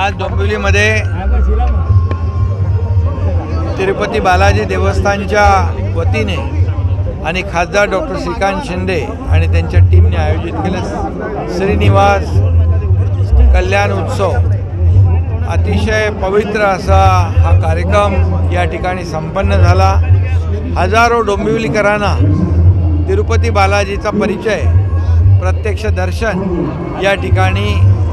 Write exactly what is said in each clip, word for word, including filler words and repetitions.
आज डोंबिवलीमध्ये तिरुपती बालाजी देवस्थानच्या वतीने आणि खासदार डॉक्टर श्रीकांत शिंदे आणि त्यांच्या टीमने आयोजित केलं श्रीनिवास कल्याण उत्सव। अतिशय पवित्र असा हा कार्यक्रम या ठिकाणी संपन्न झाला। हजारो डोंबिवलीकरांना तिरुपती बालाजीचा परिचय, प्रत्यक्ष दर्शन या ठिकाणी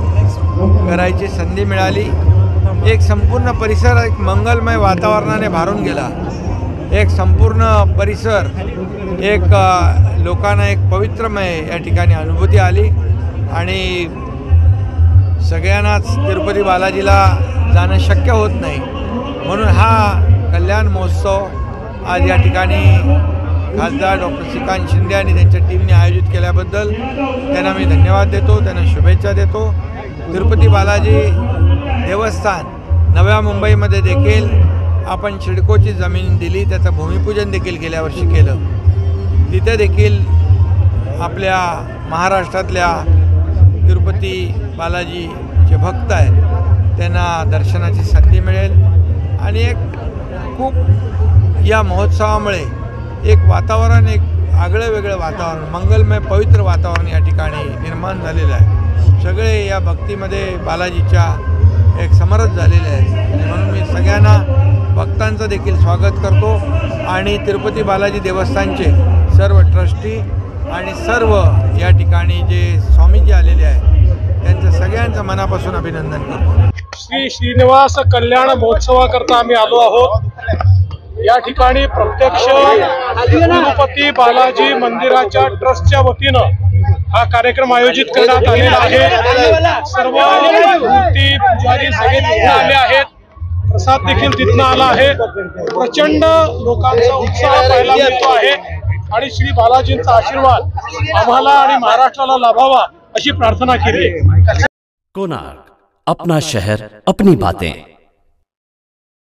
करायची संधी मिळाली। एक संपूर्ण परिसर एक मंगलमय वातावरणाने भारून गेला। एक संपूर्ण परिसर एक लोकांना एक पवित्रमय या ठिकाणी अनुभूती आली आणि सगळ्यांनाच तिरुपती बालाजीला जाणं शक्य होत नाही, म्हणून हा कल्याण महोत्सव आज या ठिकाणी खासदार डॉक्टर श्रीकांत शिंदे आणि त्यांच्या टीमने आयोजित केल्याबद्दल त्यांना मी धन्यवाद देतो, त्यांना शुभेच्छा देतो। तिरुपती बालाजी देवस्थान नव्या मुंबईमध्ये देखील आपण सिडकोची जमीन दिली, त्याचं भूमिपूजन देखील गेल्या वर्षी केलं। तिथे देखील आपल्या महाराष्ट्रातल्या तिरुपती बालाजीचे भक्त आहेत त्यांना दर्शनाची संधी मिळेल आणि एक खूप या महोत्सवामुळे एक वातावरण, एक आगळं वेगळं वातावरण, मंगलमय पवित्र वातावरण या ठिकाणी निर्माण झालेलं आहे। सगळे या भक्तीमध्ये बालाजीच्या एक समरस झालेले आहेत आणि म्हणून मी सगळ्यांना भक्तांचं देखील स्वागत करतो आणि तिरुपती बालाजी देवस्थानचे सर्व ट्रस्टी आणि सर्व या ठिकाणी जे स्वामीजी आलेले आहेत त्यांचं सगळ्यांचं मनापासून अभिनंदन करतो। श्री श्रीनिवास कल्याण महोत्सवाकरता आम्ही आलो आहोत। या ठिकाणी प्रत्यक्ष तिरुपती बालाजी मंदिराच्या ट्रस्टच्या वतीनं हा कार्यक्रम आयोजित करण्यात आलेला आहे। सर्व मूर्ती पुजारी सगळे तिथं आले आहेत, प्रसाद देखील तिथनं आला आहे। प्रचंड लोकांचा उत्साह पाहायला मिळतो आहे आणि श्री बालाजींचा आशीर्वाद आम्हाला आणि महाराष्ट्राला लाभावा अशी प्रार्थना केली आहे। कोणार्क, अपना शहर अपनी बातें।